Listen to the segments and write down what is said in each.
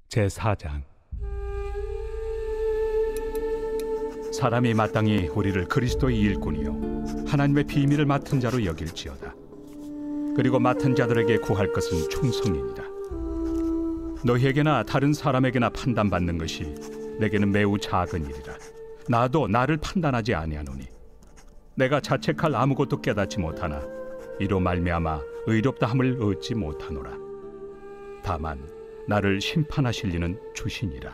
제4장. 사람이 마땅히 우리를 그리스도의 일꾼이요 하나님의 비밀을 맡은 자로 여길지어다. 그리고 맡은 자들에게 구할 것은 충성이니라. 너희에게나 다른 사람에게나 판단받는 것이 내게는 매우 작은 일이라. 나도 나를 판단하지 아니하노니 내가 자책할 아무것도 깨닫지 못하나 이로 말미암아 의롭다함을 얻지 못하노라. 다만 나를 심판하실 이는 주시니라.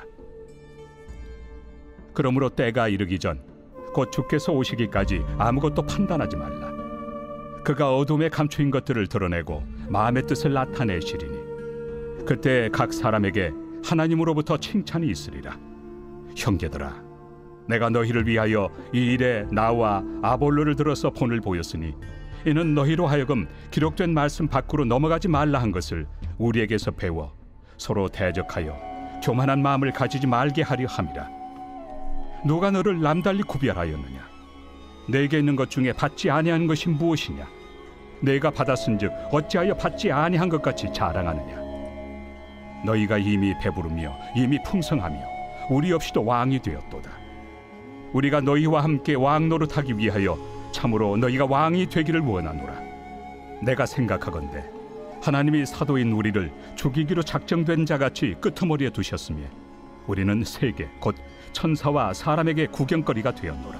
그러므로 때가 이르기 전 곧 주께서 오시기까지 아무것도 판단하지 말라. 그가 어둠에 감추인 것들을 드러내고 마음의 뜻을 나타내시리니 그때 각 사람에게 하나님으로부터 칭찬이 있으리라. 형제들아, 내가 너희를 위하여 이 일에 나와 아볼로를 들어서 본을 보였으니 이는 너희로 하여금 기록된 말씀 밖으로 넘어가지 말라 한 것을 우리에게서 배워 서로 대적하여 교만한 마음을 가지지 말게 하려 함이라. 누가 너를 남달리 구별하였느냐? 내게 있는 것 중에 받지 아니한 것이 무엇이냐? 내가 받았은즉 어찌하여 받지 아니한 것 같이 자랑하느냐? 너희가 이미 배부르며 이미 풍성하며 우리 없이도 왕이 되었도다. 우리가 너희와 함께 왕 노릇하기 위하여 참으로 너희가 왕이 되기를 원하노라. 내가 생각하건대 하나님이 사도인 우리를 죽이기로 작정된 자같이 끄트머리에 두셨으며 우리는 세계 곧 천사와 사람에게 구경거리가 되었노라.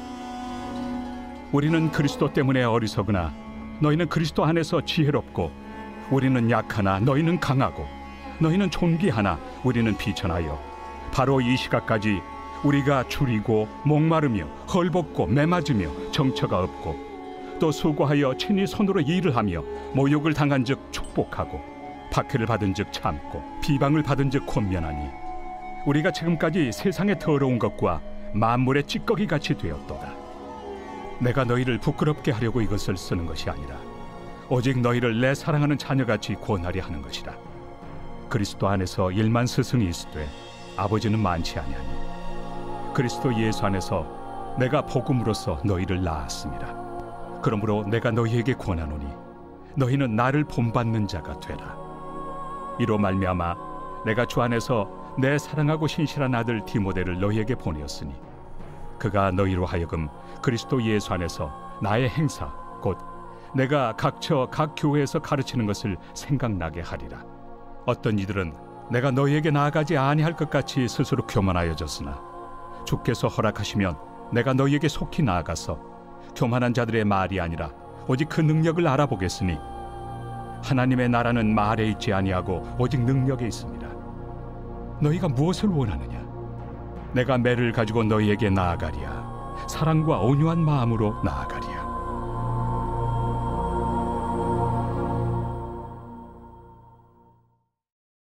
우리는 그리스도 때문에 어리석으나 너희는 그리스도 안에서 지혜롭고 우리는 약하나 너희는 강하고 너희는 존귀하나 우리는 비천하여 바로 이 시각까지 우리가 줄이고 목마르며 헐벗고 매맞으며 정처가 없고 또 수고하여 친히 손으로 일을 하며 모욕을 당한 즉 축복하고 박해를 받은 즉 참고 비방을 받은 즉 권면하니 우리가 지금까지 세상의 더러운 것과 만물의 찌꺼기 같이 되었도다. 내가 너희를 부끄럽게 하려고 이것을 쓰는 것이 아니라 오직 너희를 내 사랑하는 자녀같이 권하려 하는 것이라. 그리스도 안에서 일만 스승이 있으되 아버지는 많지 아니하니 그리스도 예수 안에서 내가 복음으로써 너희를 낳았습니다. 그러므로 내가 너희에게 권하노니 너희는 나를 본받는 자가 되라. 이로 말미암아 내가 주 안에서 내 사랑하고 신실한 아들 디모데를 너희에게 보내었으니 그가 너희로 하여금 그리스도 예수 안에서 나의 행사 곧 내가 각처 각 교회에서 가르치는 것을 생각나게 하리라. 어떤 이들은 내가 너희에게 나아가지 아니할 것 같이 스스로 교만하여졌으나 주께서 허락하시면 내가 너희에게 속히 나아가서 교만한 자들의 말이 아니라 오직 그 능력을 알아보겠으니 하나님의 나라는 말에 있지 아니하고 오직 능력에 있습니다. 너희가 무엇을 원하느냐? 내가 매를 가지고 너희에게 나아가리야. 사랑과 온유한 마음으로 나아가리야.